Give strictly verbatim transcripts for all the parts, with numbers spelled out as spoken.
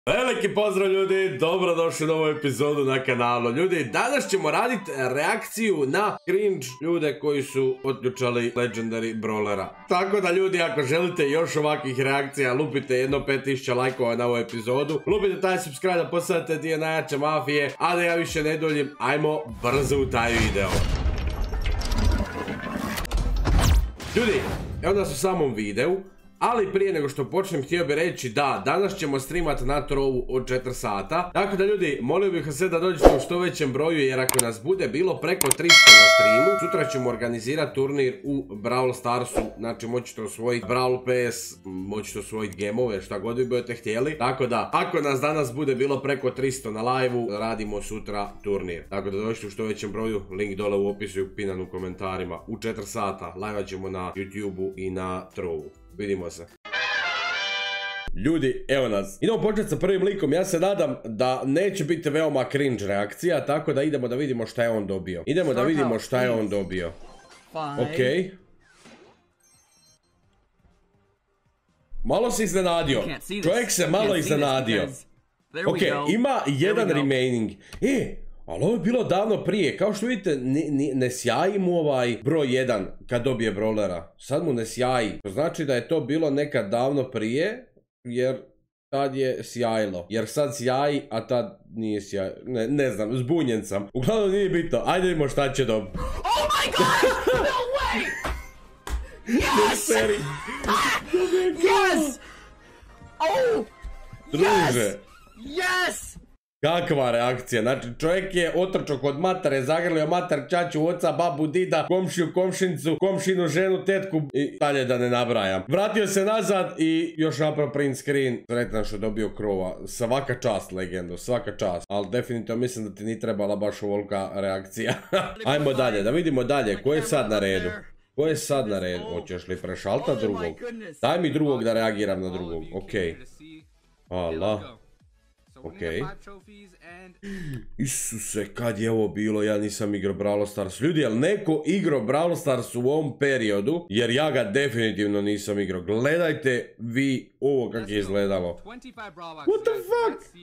Veliki pozdrav ljudi, dobrodošli u novu epizodu na kanalu. Ljudi, danas ćemo raditi reakciju na cringe ljude koji su otključali Legendary Brawlera. Tako da ljudi, ako želite još ovakvih reakcija, lupite jedno pet tisuća lajkova na ovu epizodu. Lupite taj subscribe da postavite di je najjače mafije, a da ja više ne duljim, ajmo brzo u taj video. Ljudi, evo nas u samom videu. Ali prije nego što počnem, htio bih reći da danas ćemo streamati na Trovu od četiri sata. Tako da ljudi, molio bih vas sve da dođete u što većem broju, jer ako nas bude bilo preko tristo na streamu, sutra ćemo organizirati turnir u Brawl Starsu. Znači moćete osvojiti Brawl Pass, moćete osvojiti gemove, šta god vi budete htjeli. Tako da, ako nas danas bude bilo preko tristo na live-u, radimo sutra turnir. Tako da dođete u što većem broju, link dole u opisu i pinan u komentarima. U četiri sata live ćemo na YouTube-u i na Trovu. Vidimo se. Ljudi, evo nas. Idemo početi sa prvim likom. Ja se nadam da neće biti veoma cringe reakcija, tako da idemo da vidimo šta je on dobio. Idemo da vidimo šta je on dobio. Okej. Malo se iznenadio. Čovjek se malo iznenadio. Okej, ima jedan remaining. E, ali ovo je bilo davno prije. Kao što vidite, ne sjaji mu ovaj broj jedan kad dobije brawlera. Sad mu ne sjaji. To znači da je to bilo nekad davno prije, jer tad je sjajilo. Jer sad sjaji, a tad nije sjaj. Ne, ne znam, zbunjen sam. Uglavnom nije bitno. Ajde vidimo šta će dobiti. Oh my god! No way! Yes! Yes! Oh! Druže. Yes! Kakva reakcija, znači čovjek je otrčao kod matare, zagrlio mater, čaču, oca, babu, dida, komšiju, komšincu, komšinu, ženu, tetku i dalje da ne nabrajam. Vratio se nazad i još napravo print screen, sretan što je dobio krova. Svaka čast, legendo, svaka čast. Ali definitivno mislim da ti ni trebala baš ovolika reakcija. Ajmo dalje, da vidimo dalje, ko je sad na redu? Ko je sad na redu? Hoćeš li prešalta drugog? Daj mi drugog da reagiram na drugog, okej. Hvala. Okej. Isuse, kad je ovo bilo, ja nisam igrao Brawl Stars. Ljudi, jel neko igrao Brawl Stars u ovom periodu? Jer ja ga definitivno nisam igrao. Gledajte vi ovo kako je izgledalo. What the fuck?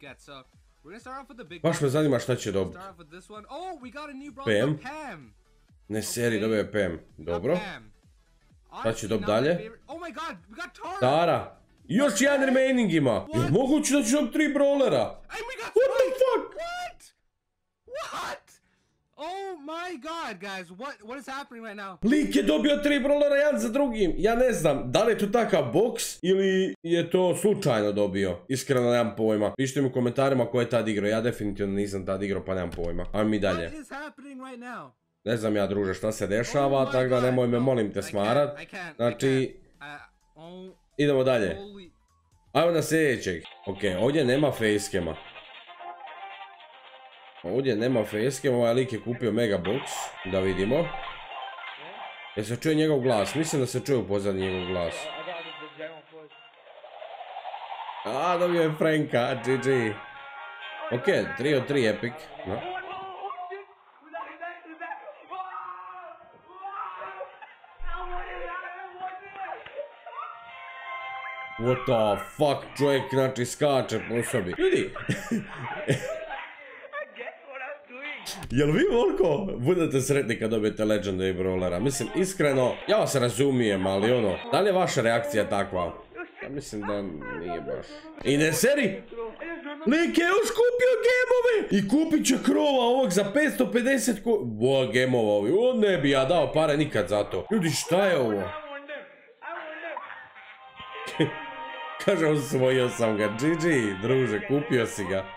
Baš me zanima šta će dobiti. Pam? Ne seri, dobio je Pam. Dobro. Šta će dobiti dalje? Tara. Još jedan remaining ima. Je moguće da ću dobiti tri brawlera? What the fuck? What? What? Oh my god, guys, what what is happening right now? Lik je dobio tri brawlera jedan za drugim. Ja ne znam, da li je to takav boks ili je to slučajno dobio. Iskreno nemam pojma. Pišite mi u komentarima ko je tad igrao. Ja definitivno nisam tad igrao pa nemam pojma. Ajmo mi dalje. What is happening right now? Ne znam ja, druže, šta se dešava, oh tako da nemoj me, molim te, smarat. Znači, idemo dalje. Ajmo na sljedećeg. Ok, ovdje nema facecama. Ovdje nema facecama, ovaj lik je kupio mega box. Da vidimo. Jel se čuje njegov glas? Mislim da se čuje u pozadnji njegov glas. A, dobio je Franka, G G. Ok, tri od tri epic. No. What the fuck, čovjek znači skače po sobi. Ljudi! Jel vi volko budete sretni kad dobijete Legendary Brawlera? Mislim, iskreno, ja vas razumijem, ali ono, da li je vaša reakcija takva? Ja mislim da nije baš. I ne seri! Lik je još kupio gemove! I kupit će krova ovog za petsto pedeset ko... Bo, gemova ovi, on ne bi ja dao pare nikad za to. Ljudi, šta je ovo? Kaže, osvojio sam ga, G G, druže, kupio si ga.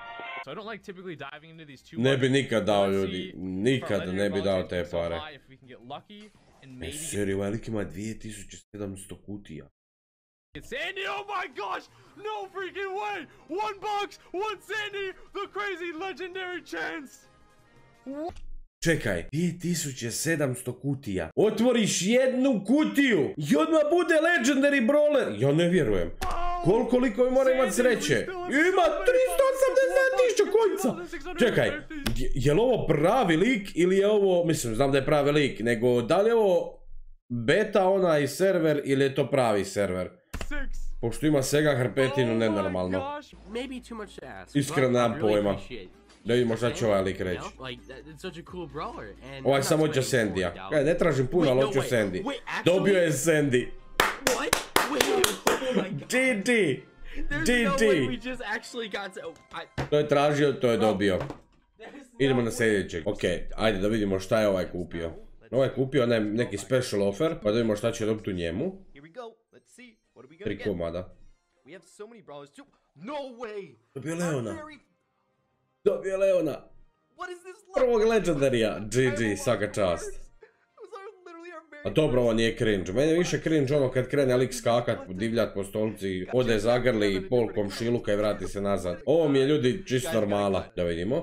Ne bi nikad dao, ljudi, nikad ne bi dao te pare. E, seri, ovaj lik ima dvije tisuće sedamsto kutija. Sandy, oh my gosh, no freaking way, one box, one Sandy, the crazy legendary chance. Čekaj, dvije tisuće sedamsto kutija. Otvoriš jednu kutiju i odmah bude Legendary Brawler. Ja ne vjerujem. Koliko likovi mora imati sreće? Ima tristo osamdeset tisuća kojca. Čekaj, je li ovo pravi lik ili je ovo, mislim, znam da je pravi lik, nego da li je ovo beta onaj server ili je to pravi server? Six. Pošto ima Sega hrpetinu nenormalno. Maybe too much to ask. Iskreno but I nemam really pojma. appreciate Da vidimo šta će ovaj lik you reći. know, like, that- it's such a cool brawler, and Ovaj I'm samo not hoće spending Sandija. forty Kaj, dollars. ne tražim puno, Wait, ali no, hoću wait. Sandy. Wait, actually- Dobio je Sandy. What? Wait, oh my god. G G. There's G no way G. we just actually got to... I, To je tražio, to je dobio. there's Idemo no na way. sljedećeg. Ok, ajde da vidimo šta je ovaj kupio. Ovaj je kupio ne, neki special offer, pa da vidimo šta će dobiti u njemu. Here we go. Let's see. What are we gonna Tri get? komada. We have so many brawlers too. No way. Dobio I'm Leona. very- Dobio Leona. What is this? Prvog level? legendarija. G I G, have svaka a čast. lot of cards. Those are literally our very A dobro, ovo nije cringe. Meni je više cringe ono kad krene lik skakat, divljat po stolci, ode zagrli i pol komšiluka i vrati se nazad. Ovo mi je ljudi čist normala. Da vidimo.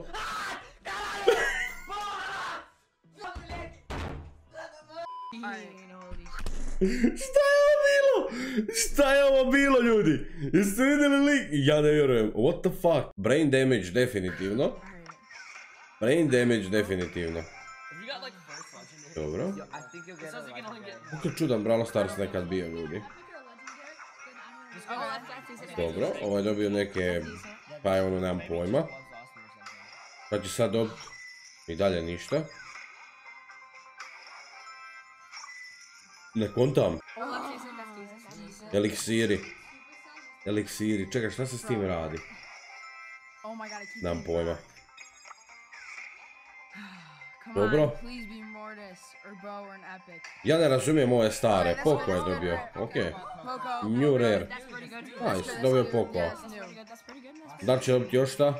Šta je ovo bilo? Šta je ovo bilo, ljudi? Jeste vidjeli lik? Ja ne vjerujem. What the fuck? Brain damage definitivno. Brain damage definitivno. Dobro. Kako čudan Brawl Stars nekad bio, ljudi. Dobro, ovaj je dobio neke... Pa je ono, nemam pojma. Pa će sad dobiti... I dalje ništa. Ne kontam. Eliksiri. Eliksiri. Čekaj, šta se s tim radi? Nemam pojma. Dobro. Ja ne razumijem ove stare. Poko je dobio. Ok. New rare. Nice, dobio Poko. Da li će dobiti još šta?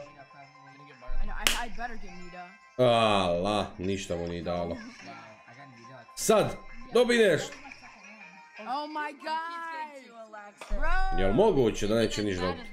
Ala, ništa mu nije dalo. Sad, dobi nešto. Oh my god! Bro! Jel moguće da neće niš dobiti?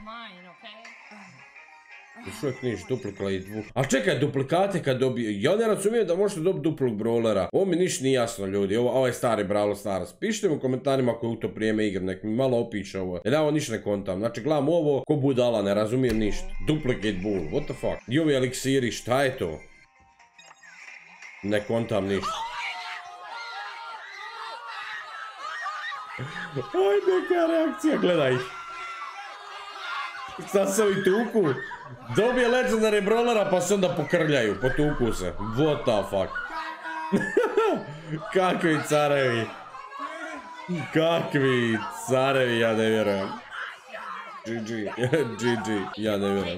Još uvijek niš duplikali dvu... A čekaj, duplikate kad dobije... Ja ne razumijem da možete dobiti duplog brawlera. Ovo mi niš nije jasno, ljudi. Ovo, ovo je stari Brawl Stars. Pišite mi u komentarima ako je u to vrijeme igre. Nek mi malo opiše ovo. Jer ja ovo niš ne kontam. Znači, gledam ovo ko budala, ne razumijem ništa. Duplicate bull, what the fuck? I ovi eliksiri, šta je to? Ne kontam ništa. Aj, neka reakcija, gledaj. Sad se ovi tuku. Dobije legendary brawlera pa se onda pokrljaju, potuku se. What the fuck. Kakvi carevi. Kakvi carevi, ja ne vjerujem. G G, G G, ja ne vjerujem.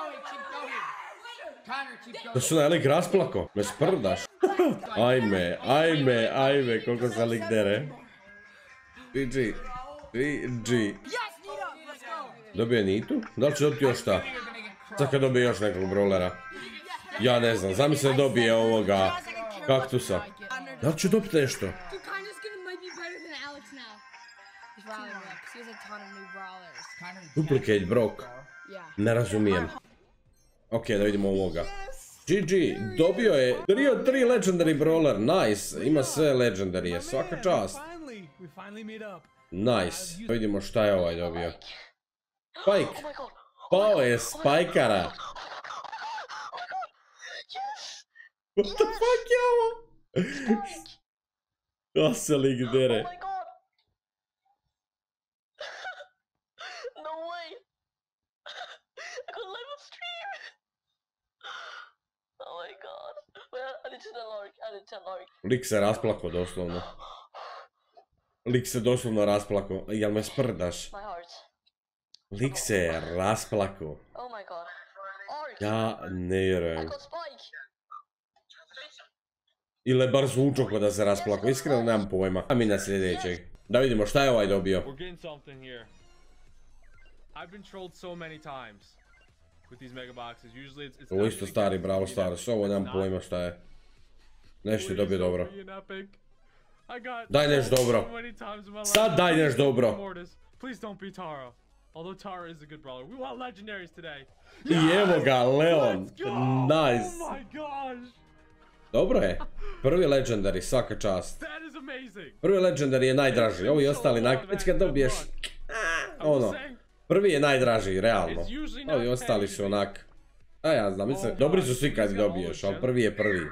Da su na lik rasplako, me sprdaš. Ajme, ajme, ajme, koliko se lik dere. G G, G G. Dobije Nitu? Da li će dobiti još šta? Sad kad dobije još nekog brawlera. Ja ne znam, zamisli da dobije ovoga kaktusa. Da li će dobiti nešto? Duplicate Brock. Ne razumijem. Ok, da vidimo ovoga. G G, dobio je tri od tri legendary brawler, nice. Ima sve legendarije, svaka čast. Finally, we finally made up. Nice, da vidimo šta je ovaj dobio. Spike. Pao je Spajkara. What the fuck je ovo? Da se lik dere. Oh my god! No way! I got live on stream! Oh my god. Well, I need to tell Lorik, I need to tell Lorik. Lik se rasplako doslovno. Lik se doslovno rasplako. Jel me sprdaš? My heart. Lik se rasplako. Oh my god. Lorik! Ja ne vjerujem. I got Spike! Ili bar zvučo ko da se rasplako. Iskreno nemam pojma. A mi na sljedećeg. Da vidimo šta je ovaj dobio. We're getting something here. I've been trolled so many times with these mega boxes. Usually it's, it's Ovo isto stari Brawl Stars. Ovo nemam pojma šta je. Nešto je dobio dobro. Daj neš dobro. Sad daj neš dobro. Please don't be Tara. Although Tara is a good brawler. We want legendaries today. I evo ga, Leon. Nice. Oh my gosh. Dobro je. Prvi legendary, svaka čast. That is amazing. Prvi legendary je najdraži. Ovi ostali, nak... već kad dobiješ... Ono. Prvi je najdraži, realno. Ovi ostali su onak... A ja znam, mislim, dobri su svi kad dobiješ, ali prvi je prvi.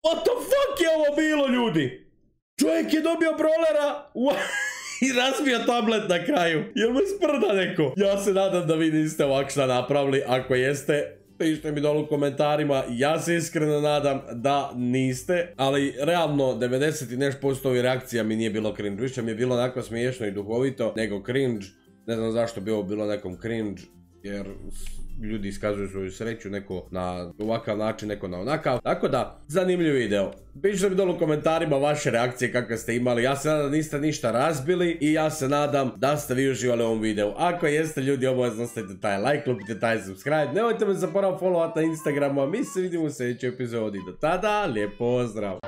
What the fuck je ovo bilo, ljudi? Čovjek je dobio brolera i razbio tablet na kraju. Jel me sprda neko? Ja se nadam da vi niste ovak šta napravili. Ako jeste, pišite mi dolu u komentarima. Ja se iskreno nadam da niste. Ali realno devedeset i nešto posto ovih reakcija mi nije bilo cringe. Više mi je bilo onako smiješno i duhovito nego cringe. Ne znam zašto bi ovo bilo nekom cringe. Jer ljudi iskazuju svoju sreću, neko na ovakav način, neko na onakav. Tako da, zanimljiv video. Pišite mi dolu u komentarima vaše reakcije kakve ste imali. Ja se nadam da niste ništa razbili i ja se nadam da ste vi uživali u ovom videu. Ako jeste, ljudi, obavezno stavite taj like, lupite taj subscribe. Nemojte me zaboraviti followati na Instagramu, a mi se vidimo u sljedećoj epizodi. Do tada, lijep pozdrav!